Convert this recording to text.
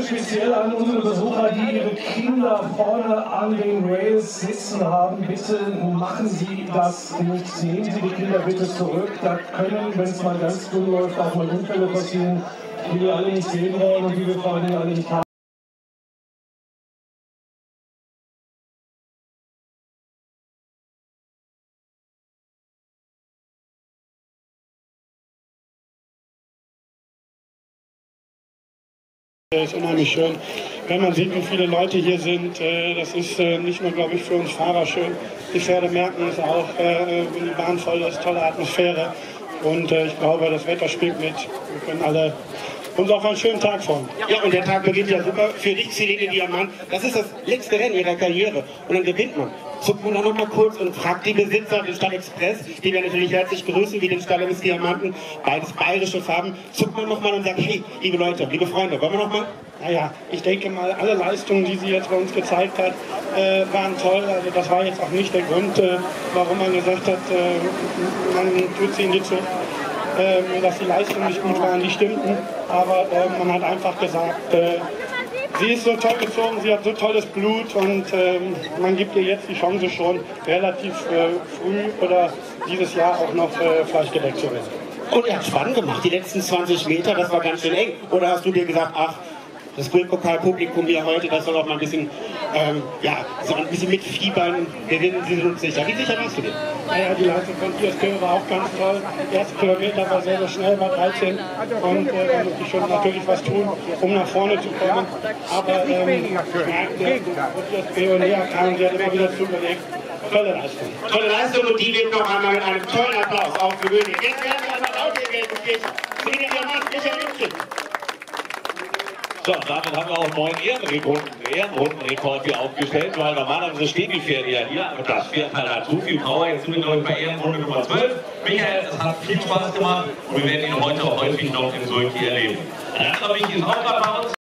heute speziell an unsere Besucher, die ihre Kinder vorne an den Rails sitzen haben. Bitte machen Sie das nicht. Nehmen Sie die Kinder bitte zurück. Da können, wenn es mal ganz dumm läuft, auch mal Unfälle passieren, die wir alle nicht sehen wollen und die wir vor allem alle nicht haben. Es ist unheimlich schön, wenn man sieht, wie viele Leute hier sind. Das ist nicht nur, glaube ich, für uns Fahrer schön. Die Pferde merken es auch, wenn die Bahn voll ist, tolle Atmosphäre. Und ich glaube, das Wetter spielt mit. Wir können alle uns auf einen schönen Tag freuen. Ja, und der Tag beginnt ja super. Für dich, Celine Diamant, das ist das letzte Rennen ihrer Karriere. Und dann gewinnt man. Zuckt man da noch mal kurz und fragt die Besitzer des Stall Express, die wir natürlich herzlich grüßen, wie den Stall des Diamanten, beides bayerische Farben. Zuckt man noch mal und sagt, hey, liebe Leute, liebe Freunde, wollen wir noch mal? Naja, ich denke mal, alle Leistungen, die sie jetzt bei uns gezeigt hat, waren toll. Also das war jetzt auch nicht der Grund, warum man gesagt hat, man tut sie in die Zucht. Dass die Leistungen nicht gut waren, die stimmten, aber man hat einfach gesagt, sie ist so toll gezogen, sie hat so tolles Blut und man gibt ihr jetzt die Chance schon relativ früh oder dieses Jahr auch noch fleischgedeckt zu werden. Und er hat spannend gemacht, die letzten 20 Meter, das war ganz schön eng. Oder hast du dir gesagt, ach, das Guldpokal-Publikum hier heute, das soll auch mal ein bisschen, so ein bisschen mitfiebern, gewinnen sie sind sicher. Wie sicher warst du dir? Naja, die Leistung von Piers war auch ganz toll. Der erste Kilometer war sehr, sehr schnell, war 13 und da muss ich schon natürlich was tun, um nach vorne zu kommen. Aber Piers näher kam, sie hat immer wieder zugelegt. Tolle Leistung. Tolle Leistung und die wird noch einmal mit einem tollen Applaus aufgewöhnt. Jetzt werden wir einmal laut hier Geld gegeben. Celine Diamant, Michael Lübchen. So, damit haben wir auch einen neuen Ehrenrundenrekord hier aufgestellt, weil normalerweise stehen die Pferde ja hier, aber das Pferd hat so viel Power. Jetzt sind wir, glaube ich, bei Ehrenrunde Nummer 12. Michael, es hat viel Spaß gemacht und wir werden ihn heute auch häufig noch in Sulki erleben. Ein anderer wichtiges Hauptapplaus.